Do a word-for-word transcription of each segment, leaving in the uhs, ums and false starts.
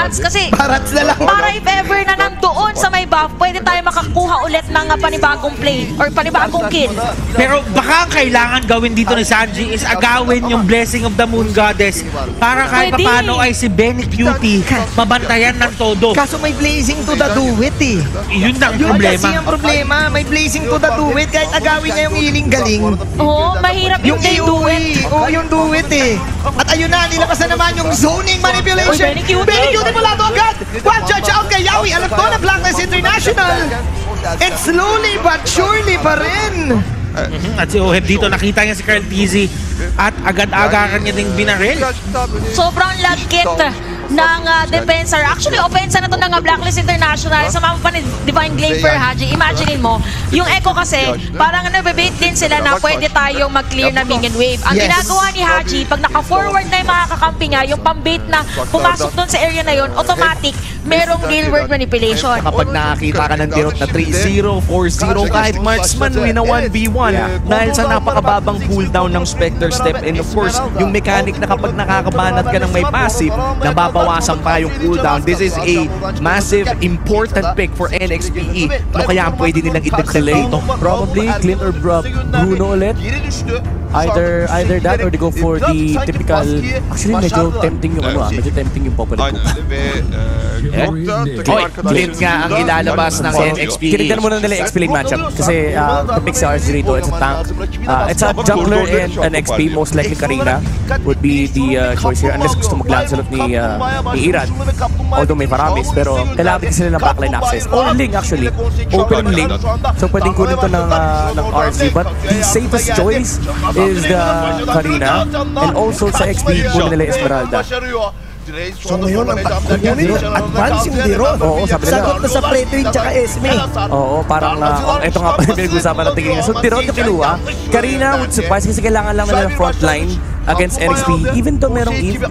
Barats kasi Barats na lang. para if ever na nandoon sa may buff, pwede tayo makakuha ulit ng uh, panibagong play or panibagong kill. Pero baka ang kailangan gawin dito ni Sanji is agawin yung Blessing of the Moon Goddess para kahit Pwede. paano ay si Benny Cutie mabantayan ng todo. Kaso may blazing to the do-it eh. Yun ang Yun problema. kasi ang problema. May blazing to the do-it. Kahit agawin niya yung healing galing. Oo, mahirap yung Yung day do it. Oo, yung do-it eh. At ayun na, nilakas na naman yung zoning manipulation. Uy, Benny Cutie. Benny Cutie mula to agad. One judge out kay Yawi. Alam ko na Blacklist International. And slowly but surely pa rin. Mhm. At si Oheb dito, nakita niya si Carl Tizzy at agad-agaran niya ding binaril. Sobrang lagkit ng uh, defense. Actually, offense na to ng uh, Blacklist International. Sa mga pa ni Divine Glaper, Haji. Imagine mo, yung Echo kasi, parang nabibait din sila na pwede tayong mag-clear na minion wave. Ang Yes. ginagawa ni Haji, pag naka-forward na yung mga kakampi niya, yung pambait na pumasok dun sa area na yun, automatic, merong real world manipulation. Kapag nakakita ka ng dirot na three zero, four zero, kahit marksman, win na one v one. Dahil sa napakababang cooldown ng Spectre Step. And of course, yung mechanic na kapag nakakabanat ka ng may passive, nababawasan pa yung cooldown. This is a massive, important pick for N X P E. Ano kaya ang pwede nilang i-delay ito? Probably Clint or Bru Bruno ulit. Either either that or they go for the typical. Actually, medyo tempting yung ano ah. Medyo tempting yung popular cook. Oy, Clint nga ang ilalabas ng N X P E. Kinignan muna nila yung X P lane matchup. Kasi uh, the pick sa R Z rito, it's a tank. Uh, it's a jungler and an X P. Most likely Karina would be the uh, choice here. Unless gusto mag-lancelot ni, uh, ni Irad. Although may Paramis. Pero kailangan din sila ng backline access. Or link actually. Open link. So pwedeng kunin to ng, uh, ng R Z. But the safest choice is the Karina. And also sa X P, kunin nila Esmeralda. So ngayon, ang kukunin, advance yung Dirot. Oo, sabi nila. Sagot na sa Pretwin tsaka Esme. Oo, parang uh, ito nga pa yung pinag-usapan natin kanina. So, Dirot yung kinuha. Karina would suffice kasi kailangan lang nila ng frontline against N X P. Even though merong Eve.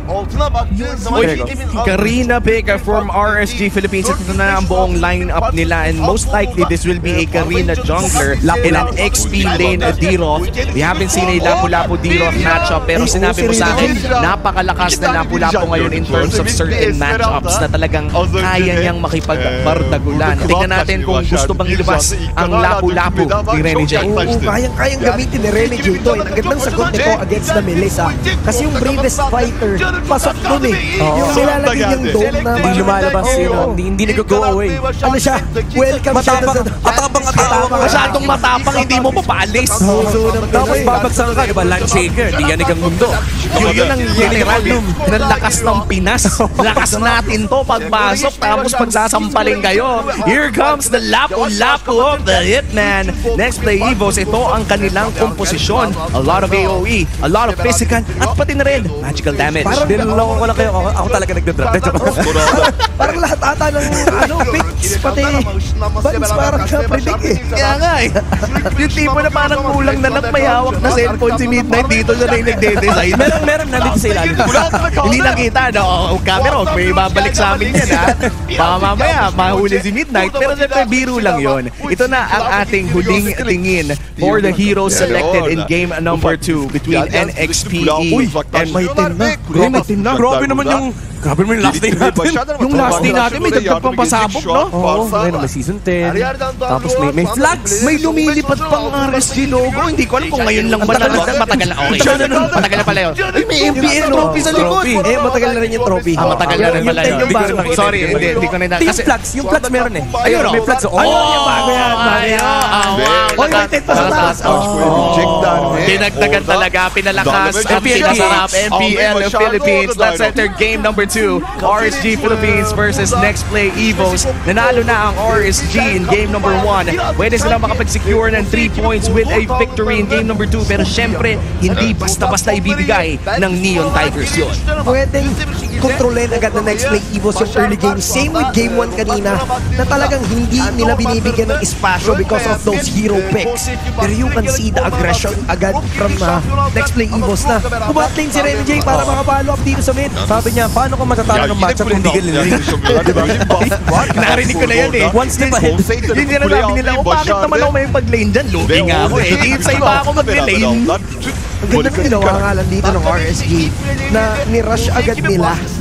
Uy, Karina pick from R S G Philippines. Ito na ang buong lineup nila. And most likely, this will be a Karina jungler in an X P lane Dirot. We haven't seen a Lapu-Lapu Dirot matchup. Pero sinabi mo sa akin, napakalakas na Lapu-Lapu ngayon in terms of certain matchups na talagang kaya niyang makipagbardagulan. Tingnan natin kung gusto bang ilabas ang Lapu-Lapu ni Rene J. Oo, kayang-kayang gamitin ni Rene J ito. Ang gandang sagot nito against the Melissa. Kasi yung bravest fighter, pasok dun eh. Yung nilalagay niyang dome na Hindi lumalabas yun. Hindi, hindi nag-go away. ano siya, welcome siya. Matapang atapang. Masyadong matapang, hindi mo papalis. Tapos babagsak ka, diba? Landshaker, di yan ang mundo. Yun, yun ang literal ng lakas ng Pinas. Lakas natin to pagpasok, tapos pagsasampaling kayo. Here comes the Lapu-Lapu of the Hitman. Next play Evos, ito ang kanilang komposisyon. A lot of A O E, a lot of physical, at pati na rin magical damage. Parang dinuloko ko lang kayo. Ako, ako talaga nagdadraft. Parang lahat ata ng ano, picks, pati buns parang siya predict eh. Kaya nga eh. Yung tipo na parang kulang na lang may hawak na cellphone si Midnight dito na rin nagde-design. Meron, meron nandito sa ilalim. Hindi nakita, no? O, camera, huwag may babalik sa amin yan, ha? Baka mamaya, mahuli si Midnight. Pero siyempre, biro lang yon. Ito na ang ating huling tingin for the heroes selected in game number two between N X P E and May tin na. Grabe, grabe naman yung Grabe naman yung last day natin. Yung last day natin, may dagdag pang pasabog, no? Oo, ngayon may season ten. Tapos may may flags. May lumilipad pang R S G logo. Hindi ko alam kung ngayon lang ba na matagal na. Okay, matagal na pala yun. May M P L trophy sa likod. Eh, matagal na rin yung trophy. Ah, matagal na rin pala yun. Sorry, hindi hindi ko na Yung kasi flags, yung flags meron eh. ayun, May flags. Oh, yung bago yan, bago yan. Oy, may tent pa sa taas. Dinagdagan talaga, pinalakas at pinasarap. M P L Philippines. Let's enter game number two. R S G Philippines versus Next Play Evos. Nanalo na ang R S G in game number one. Pwede silang makapag-secure ng three points with a victory in game number two. Pero syempre, hindi basta-basta ibibigay ng Neon Tigers yun. Pwedeng kontrolin agad na Next Play Evos yung early game. Same with game one kanina na talagang hindi nila binibigyan ng espasyo because of those hero picks. Pero you can see the aggression agad from uh, Next Play Evos na bumatlane si Rene J para makapalo up dito sa mid. Sabi niya, paano kung matatalo ng matchup kung hindi ka nililig? Narinig ko na yan eh. One step ahead. Hindi nila sabi nila, oh bakit naman ako may pag-lane dyan? Lugi nga ako eh. Di sa iba ako mag-lane. Ang ganda ng ginawa nga lang dito ng R S G na ni-rush agad nila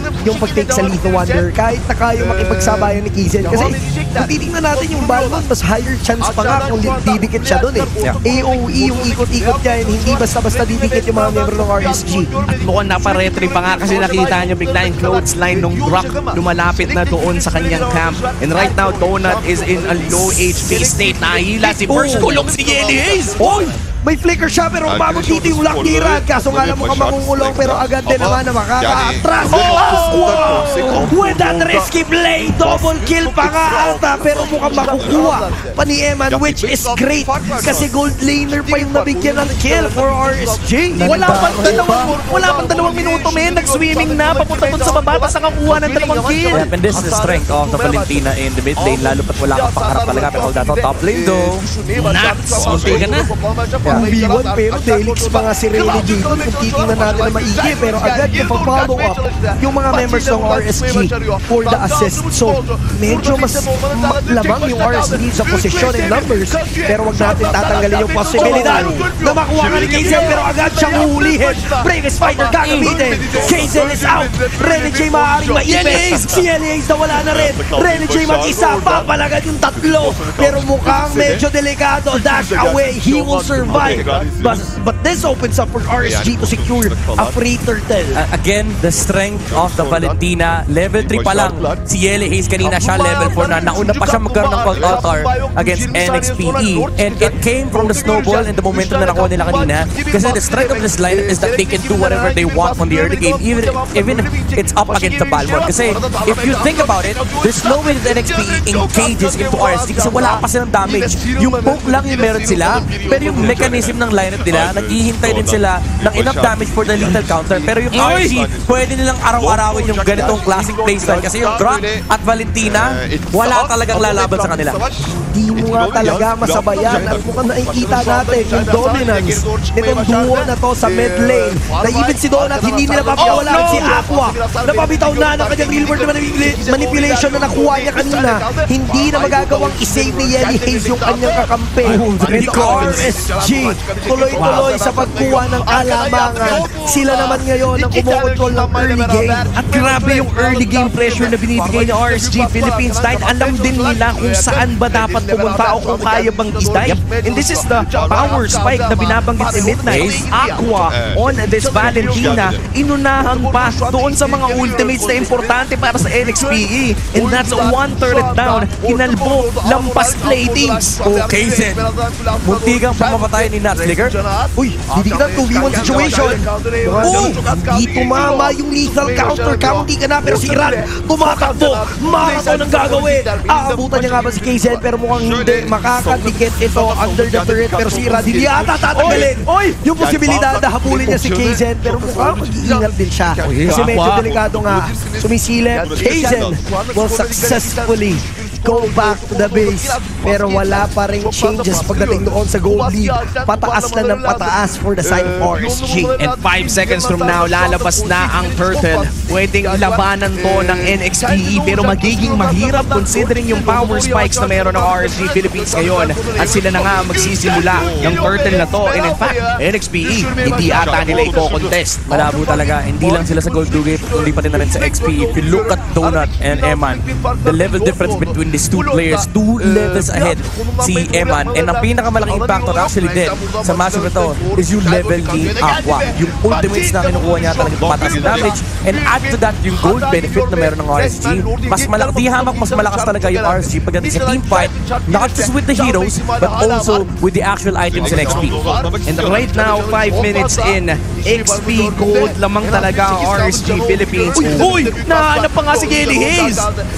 yung pag-take sa Lethal Wonder kahit na kayo makipagsabayan ni Kizen. Kasi kung titingnan natin yung Balmond, mas higher chance pa nga kung didikit siya doon eh. A O E yung ikot-ikot niya, hindi basta-basta didikit yung mga member ng R S G. At mukhang naparetry pa nga kasi nakita niyo bigla yung clothesline nung Brock lumalapit na doon sa kanyang camp. And right now, Donut is in a low H P state. Nahihila si First Kulong si Yeli Hayes. Oy! May flicker siya pero umabot dito yung Lucky Rod. Kaso nga lang mukhang mangungulong pero agad din naman na makaka-atras. Oh! Wow! With that risky play, double kill pa nga ata pero mukhang makukuha pa ni Eman, which is great kasi gold laner pa yung nabigyan ng kill for R S G. Wala pang dalawang, wala pang dalawang minuto, men. Nag-swimming na, papunta dun sa baba, tapos nakakuha ng dalawang kill. Yep, and this is the strength of the Valentina in the mid lane, lalo pat wala kang pangharap talaga. Pero dato top lane though. Nuts! Munti ka na. one v one pero Delix pa nga si Rene dito kung titingnan natin na maigi pero agad yung pag-follow up yung mga members ng R S G for the assist. So medyo mas lamang yung R S G sa posisyon and numbers pero wag natin tatanggalin yung posibilidad na makuha ka ni Kaizen pero agad siyang uhulihin. Bravest fighter gagamitin. Kaizen is out. Rene J maaaring maipit. Si Yeli Hayes na wala na rin. Rene J mag-isa papalagad yung tatlo pero mukhang medyo delikado. Dash away. He will survive. But, but this opens up for R S G to secure a free turtle. Uh, again, the strength of the Valentina. Level three pa lang. Si Yeli Hayes kanina siya level four na. Nauna pa siya magkaroon ng Cold Altar against N X P E. And it came from the snowball and the momentum na nakuha nila kanina. Kasi the strength of this lineup is that they can do whatever they want on the early game. Even, even if it's up against the Balmond. Kasi if you think about it, there's no way that N X P E engages into R S G kasi wala pa silang damage. Yung poke lang yung meron sila. Pero yung mechanism ng lineup nila, naghihintay din sila ng enough damage for the lethal counter. Pero yung R S G, pwede nilang araw-arawin yung ganitong classic playstyle kasi yung Brock at Valentina, wala talagang lalaban sa kanila. Di mo nga talaga masabayan at mukhang nakikita natin yung dominance nitong duo na to sa mid lane na even si Donut hindi nila papawalaan si Aqua napabitaw na ng kanyang real world manipulation na nakuha niya kanina. Hindi na magagawang isave ni Yeli Hayes yung kanyang kakampi. And R S G tuloy-tuloy sa pagkuha ng alamangan. Sila naman ngayon ang kumokontrol ng early game. At grabe yung early game pressure na binibigay ni R S G Philippines dahil alam din nila kung saan ba dapat pumunta o kung kaya bang i-dive. And this is the power spike na binabanggit ni Midnight. Aqua on this Valentina, inunahan pa doon sa mga ultimates na importante para sa N X P E. And that's one turret down. Kinalbo, lampas platings. Okay, Zen. Munti kang pamapatay ni Nuts Licker. Uy, hindi ka two v one situation. Oh, hindi tumama yung lethal counter. County ka na pero si Iran tumatakbo. Marathon ang gagawin. Aabutan niya nga ba si Kaizen pero mukhang hindi makakadikit ito under the turret pero si Iran hindi ata tatanggalin. Yung posibilidad na habulin niya si Kaizen pero mukhang mag-iingat din siya. Kasi medyo delikado nga. Sumisilip. Kaizen will successfully go back to the base pero wala pa rin changes pagdating doon sa gold lead. Pataas na ng pataas for the side of R S G. And five seconds from now, lalabas na ang turtle. Pwedeng labanan to ng N X P E pero magiging mahirap considering yung power spikes na meron ng R S G Philippines ngayon. At sila na nga magsisimula ng turtle na to. And in fact, N X P E, hindi ata nila i-contest. Malabo talaga. Hindi lang sila sa gold two game, kundi pati na rin sa X P E. If you look at Donut and Eman, the level difference between these two players, two levels ahead si Eman. And ang pinakamalaking impact na actually din sa matchup ito is yung level ni Aqua. Yung ultimates na kinukuha niya talagang pataas ng damage. And add to that yung gold benefit na meron ng R S G. Mas malakas, di hamak mas malakas talaga yung R S G pagdating sa team fight, not just with the heroes, but also with the actual items in X P. And right now, five minutes in, X P gold lamang talaga ang R S G Philippines. Uy! Nahanap pa nga si Yeli Hayes!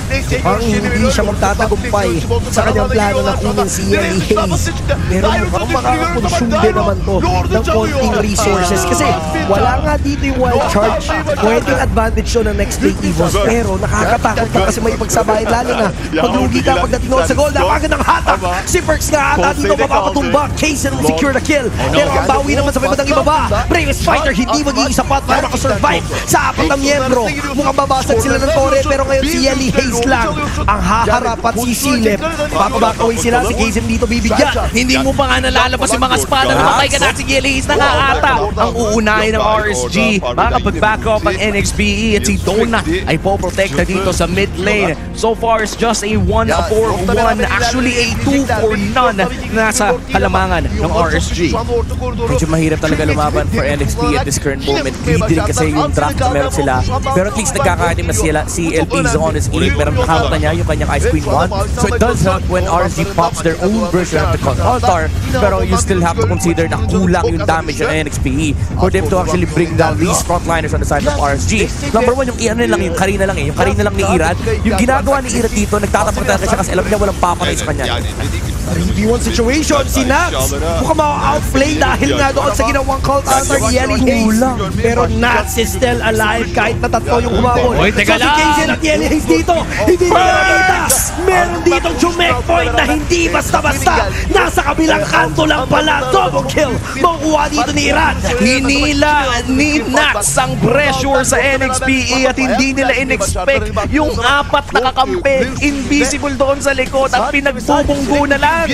Ang hindi siya magtatagumpay sa kanyang plano na kunin si Yeli Hayes. Pero mukhang makakakonsume din naman to ng konting resources. Kasi wala nga dito yung wild charge. Pwedeng advantage yun ng next play Evos. Pero nakakatakot ka kasi may pagsabayan. Lalo na paglugi ka pagdating noon sa goal. Napagad ng hatak. Si Perks nga ata dito mapapatumba. Kaizen will secure the kill. Pero ang bawi naman sa may batang ibaba. Bravest fighter hindi magiging sapat para makasurvive sa apat na miyembro. Mukhang babasag sila ng tore pero ngayon si Yelly Hayes lang ang haharap at sisilip. Papabakawin sila, si Kazem dito bibigyan. Hindi mo pa nga nalalabas yung mga espada na patay ka na si Yelly Hayes na nga ata. Ang uunahin ng R S G, makakapag-back up ang N X P E at si Donut ay poprotekta dito sa mid lane. So far, it's just a one four one, actually a two for none nasa halamangan ng R S G. Medyo mahirap talaga lumaban for N X P at this current moment. Greedy rin kasi yung draft na meron sila. Pero at least nagkakanim na sila si L P on his eight. Meron nakakot na niya yung kanyang Ice Queen one. So it does help when R S G pops their own version of the altar. Pero you still have to consider na kulang yung damage ng N X P E for them to actually bring down these frontliners on the side of R S G. Number one, yung ano lang, yung Karina lang eh. Yung Karina lang ni Irad. Yung ginagawa ni Irad dito, nagtatapag talaga siya kasi alam niya walang papanay sa kanya. three v one situation, si Nax mukhang ma-outplay dahil nga doon sa ginawang cult altar ni Yelly Hayes. Pero Nax is still alive kahit na tatlo yung humabol. Oy, teka so, lang! si Kazem at Yelly Hayes dito, hindi nila nakita. Meron ditong jumek point na hindi basta-basta. Nasa kabilang kanto lang pala. Double kill. Makukuha dito ni Irad. Hinila ni Nax ang pressure sa N X P E at hindi nila in-expect yung apat na kakampi invisible doon sa likod at pinagbubunggo na lang.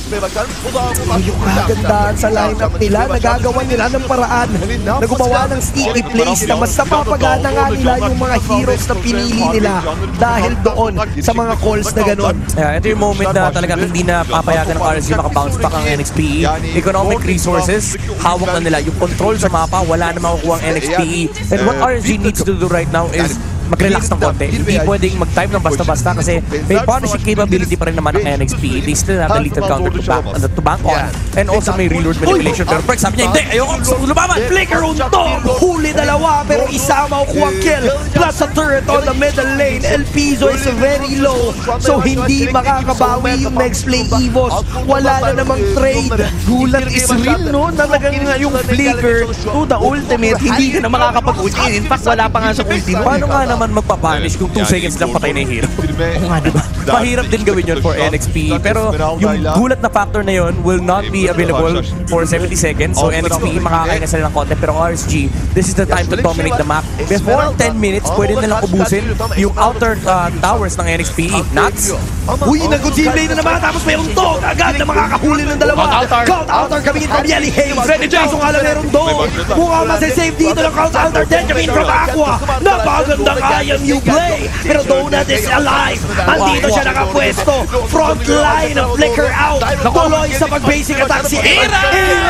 Yung kagandahan sa lineup nila, nagagawa nila ng paraan na gumawa ng sticky plays na mas napapagana nga nila yung mga heroes na pinili nila dahil doon sa mga calls na gano'n. Yeah, ito yung moment na talagang hindi na papayagan ng R S G makabounce back ang N X P E. Economic resources, hawak na nila. Yung control sa mapa, wala na makukuha ang N X P E. And what R S G needs to do right now is mag-relax ng konti. Hindi pwedeng mag-type ng basta-basta kasi may punishing capability pa rin naman ng N X P. They still have the lethal counter to bank, uh, to bank on. And also may reload manipulation. Pero Perk sabi niya, hindi! Ayoko! Gusto ko lumaban! Flicker on Storm! Huli dalawa pero isa makukuha kill. Plus a turret on the middle lane. El Piso is very low. So hindi makakabawi yung next play Evos. Wala na namang trade. Gulat is real, no? Talagang yung flicker to the ultimate, hindi ka na makakapag-ulti. In fact, wala pa nga sa ultimate. Paano nga naman magpapanish kung two seconds lang patay na yung hero? Oo nga, diba? Mahirap din gawin yun for N X P. Pero yung gulat na factor na yun will not be available for seventy seconds. So N X P makakain na sila ng content. Pero R S G, this is the time to dominate the map. Before ten minutes, pwede nilang ubusin yung outer uh, towers ng N X P. Nuts! Uy, nag-team lane na naman tapos mayroong dog agad na makakahuli ng dalawa. Count Altar coming in from Yelly Hayes. Kaso nga lang mayroong dog. Mukhang masasave dito ng Count Altar. Then coming from Aqua. Napagandang I M U play. Pero Donut is alive. Andito siya nakapwesto. Front line, flicker out. Tuloy sa pag-basic attack si Irad.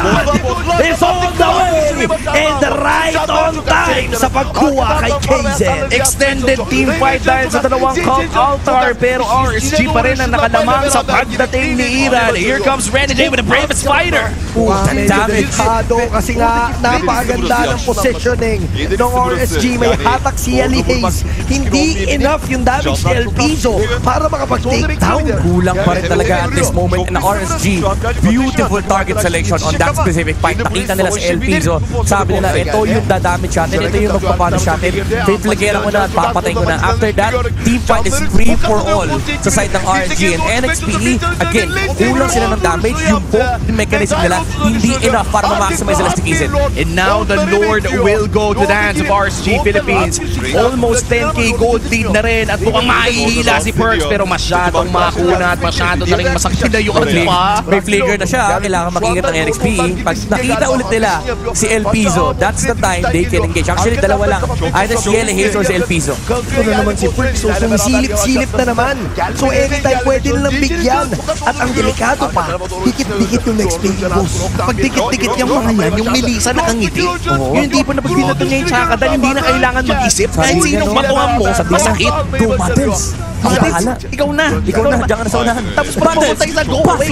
Is on the way. And right on time sa pagkuha kay Kazem. Extended team fight dahil sa dalawang Cult Altar pero R S G pa rin ang nakalamang sa pagdating ni Irad. Here comes Renegade with the bravest fighter. Damage. Kasi nga napakaganda ng positioning ng R S G. May hatak si Yelly Hayes. Hindi enough yung damage ni El Piso para makapag-take down. Kulang pa rin talaga at this moment in R S G. Beautiful target selection on that specific fight. Nakita nila si El Piso. Sabi nila, ito yung dadamage natin. Ito yung magpapunish natin. Fifligera ko na at papatay ko na. After that, team fight is free for all sa side ng R S G and N X P E. Again, kulang sila ng damage. Yung both mechanism nila, hindi enough para ma-maximize sila sa Kazem. And now the Lord will go to the hands of R S G Philippines. Almost ten K gold lead na rin at mukhang mahihila si Perks pero masyadong makuna at masyado na rin masakit na yung pa. May flicker na siya, kailangan mag-ingat ng N X P. Pag nakita ulit nila si El Piso, that's the time they can engage. Actually, dalawa lang. Either si Yelly Hayes or si El Piso. Ito na naman si Perks. So, sumisilip-silip na naman. So, anytime pwede nilang bigyan. At ang delikado pa, dikit-dikit yung next play boss. Pag dikit-dikit yung mga yan, yung Melissa nakangiti. Yung hindi pa na pag binato niya yung tsaka dahil hindi na kailangan mag-isip. Kahit sinong matuhan mo, masakit. Go Battles! Ikaw na. Ikaw na, diyan ka na sa unahan. Tapos pag pumunta sa go away.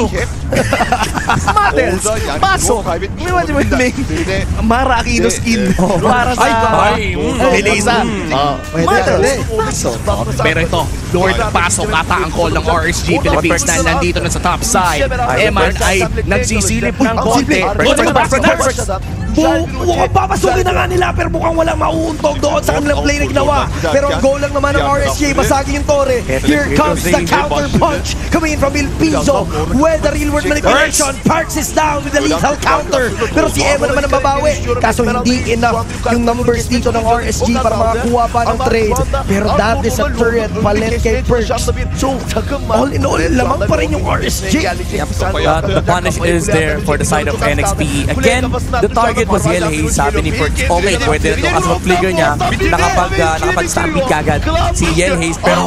Battles! Pasok! May Marakino skin. Para sa Melissa. Battles! Pasok! Pero ito, Lord pasok ata ang call ng R S G Philippines na nandito na sa top side. Eman ay nagsisilip ng konti. Bu mukhang papasukin na nga nila pero mukhang walang mauuntog doon sa kanilang play na ginawa. Pero ang goal lang naman ng R S G, basagin yung Torre. Here comes the counter punch coming in from Il Piso with the real world manipulation. Parks is down with the lethal counter. Pero si Emma naman ang babawi. Kaso hindi enough yung numbers dito ng R S G para makakuha pa ng trade. Pero that is a turret palit kay Perks. So, all in all, lamang pa rin yung R S G. Yep. Uh, the punish is there for the side of N X P E. Again, the target was Yell Hayes. Sabi ni Perks, okay, pwede na ito kasi mag-flicker niya. Nakapag, uh, nakapag-stampede kagad si Yell Hayes. Pero,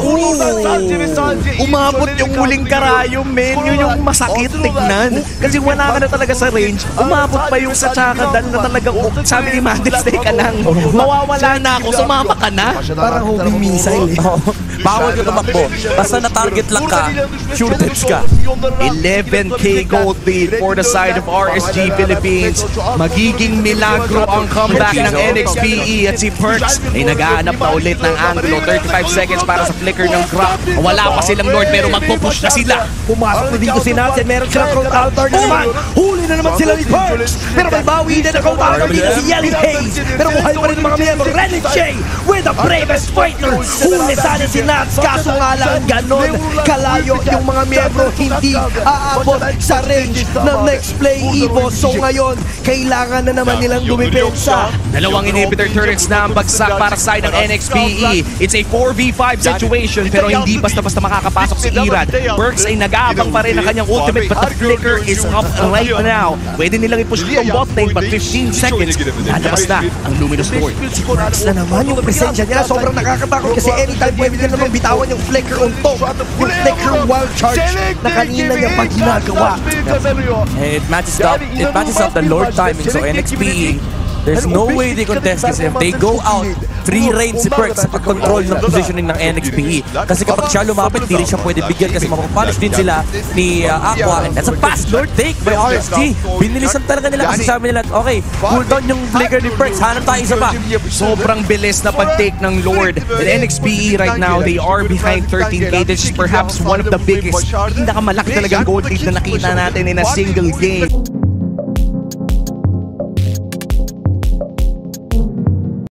oh, umabot yung huling karayom, men. Yun yung masakit tignan. Kasi wala ka na talaga sa range. Umabot pa yung sa Chakadal na talagang, sabi ni Mandel, stay ka lang. Mawawala na ako, sumama ka na. Parang homing missile eh. bawal ka tumakbo. Basta na-target lang ka, sure deaths ka. eleven K gold lead for the side of R S G Philippines. Magiging milagro ang comeback ng N X P E at si Perks ay nag-aanap na ulit ng angulo. thirty-five seconds para sa flicker ng Grok. Wala pa silang Lord pero magpupush na sila. Pumasok na dito si Natsen. Meron silang cold counter na naman. Huli na naman sila ni Perks. Pero may bawi din na cold counter dito si Yelly Hayes. Pero buhay pa rin mga miyembro. Renny J with the bravest fighter. Huli sana si Nats. Kaso nga lang ganon kalayo yung mga miyembro hindi aabot sa range ng next play Evo. So ngayon, kailangan na naman nilang dumipensa. Dalawang inhibitor turrets na ang bagsak para sa side ng N X P E. It's a four v five situation pero hindi basta-basta makakapasok si Irad. Perks ay nag-aabang pa rin ang kanyang ultimate but the flicker is up right now. Pwede nilang i-push itong bot lane but fifteen seconds. Lalabas na ang Luminous Lord. Si Perks na naman yung presensya niya. Sobrang nakakatakot kasi anytime pwede niya naman bitawan yung flicker on top. Yung flicker wild charge na kanina niya pag ginagawa. It matches up, it matches up the Lord timing, so N X P E, there's no way they contest this if they go out. Free reign si Perks sa pag-control ng positioning ng N X P E. Kasi kapag siya lumapit, di rin siya pwede bigyan kasi mapapunish din sila ni uh, Aqua. And that's a fast Lord take by R S G. Binilisan talaga nila kasi sabi nila, okay, cooldown yung flicker ni Perks, hanap tayo isa pa. Sobrang bilis na pag-take ng Lord. And N X P E right now, they are behind thirteen K. This is perhaps one of the biggest, pinakamalaki talagang gold lead na nakita natin in a single game.